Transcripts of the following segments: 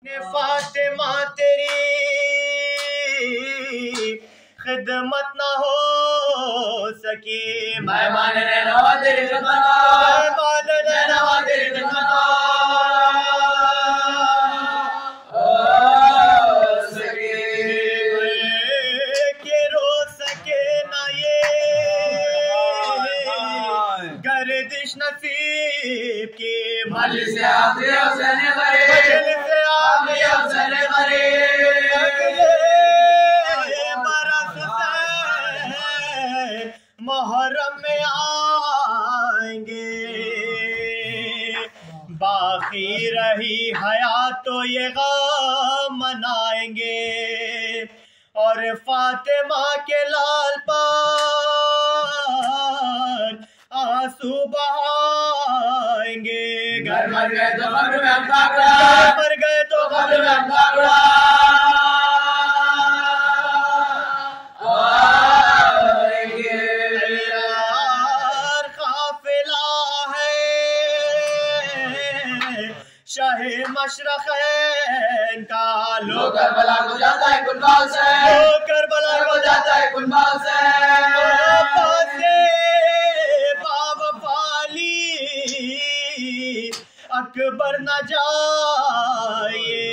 फातिमा तेरी खिदमत ना हो सकी, मैं मानने नवा तेरी खिदमत, मैं मानने नवा तेरी खिदमत हो सके, के रो सके ना ये गर्दिश नसीब की, मजलिस से आखिरी हुसैन करे, मजलिस से आखिरी हुसैन करे, मुहर्रम में आएंगे, बाकी रही हयात तो ये गम मनाएंगे, और फातिमा के लाल पर आंसू बहाएंगे। घर मर गए तो कब्र में हम कागड़ा, मर गए तो कब्र में हम कागड़ा, शाहे मशरक़ैन का लो करबला को जाता है कुर्बान से, लो करबला को जाता है कुर्बान से, बावफाली अकबर न जाए,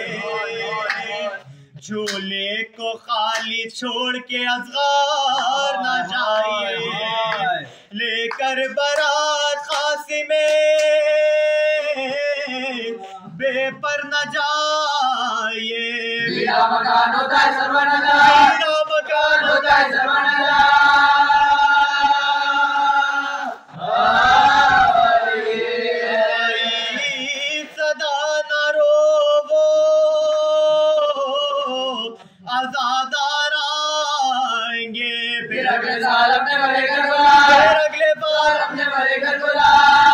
झूले को खाली छोड़ के असग़र न जाए, लेकर बारात क़ासिम बेपर न जाए, मेरा मकान होता है सर्वनजा, मेरा मकान होता है सर्वनजा, सदा न रोवो आज़ादार आएंगे, फिर अगले साल अपने बड़े घर बुला, फिर अगले बार अपने बड़े घर बुला,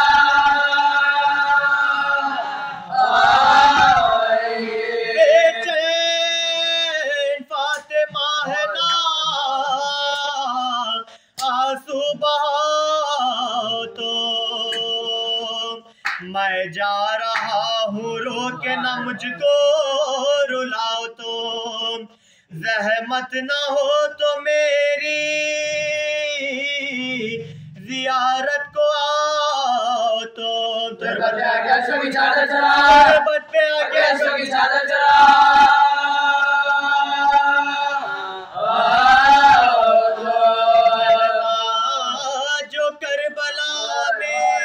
मैं जा रहा हूँ रो के न मुझको रुलाओ तो, ज़हमत न हो तो मेरी ज़ियारत को आओ तो, तुरबत पे आके अशोक की चादर चढ़ा, तुरबत पे आके अशोक की चादर चढ़ा, जो करबला में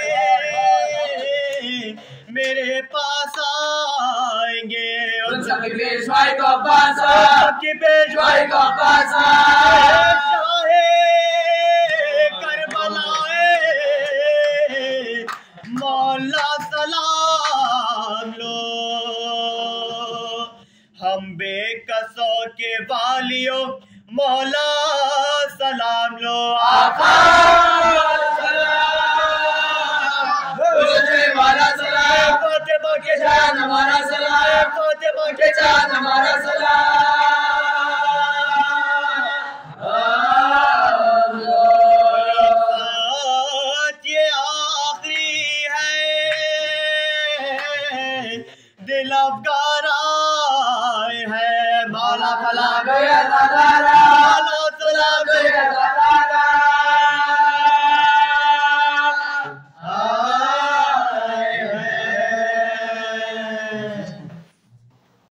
मेरे पास आएंगे, उन सबकी पेशवाई को अब्बास, सबकी पेशवाई को अब्बास, शाहे करबलाए मौला सलाम लो, हम बेकसों के वालियों मौला सलाम लो, आका हमारा सलाम, फातिमा के जान हमारा सलाम, फातिमा के जान हमारा सलाम, ये आखिरी है दिल अफगार आए है, मौला फला गया दादा,